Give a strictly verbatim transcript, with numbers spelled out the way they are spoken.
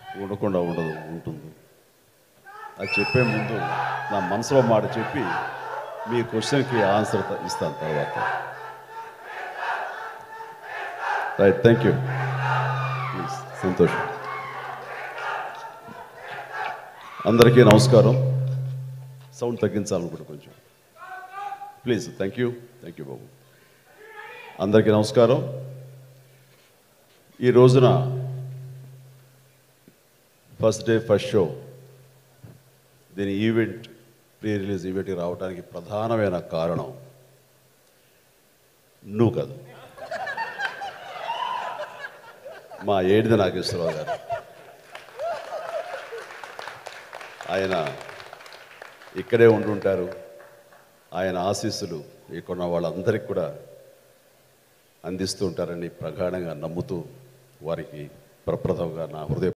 ఉండకుండా ఉండదు ఉంటుంది. అది చెప్పే ముందు నా మనసులో మాట చెప్పి మీ క్వశ్చన్కి ఆన్సర్ ఇస్తాను తర్వాత. Right, thank you. ప్లీజ్, సంతోషం. అందరికీ నమస్కారం. సౌండ్ తగ్గించాలనుకుంటే కొంచెం please. Thank you, thank you బాబు. అందరికీ నమస్కారం. ఈ రోజున ఫస్ట్ డే ఫస్ట్ షో దీని ఈవెంట్ ప్రీ రిలీజ్ ఈవెంట్కి రావడానికి ప్రధానమైన కారణం నువ్వు కాదు, మా ఏడిది నాగేశ్వరరావు గారు. ఆయన ఇక్కడే ఉంటుంటారు. ఆయన ఆశీస్సులు ఇక్కడున్న వాళ్ళందరికీ కూడా అందిస్తూ ఉంటారని ప్రగాఢంగా నమ్ముతూ వారికి ప్రప్రథంగా నా హృదయ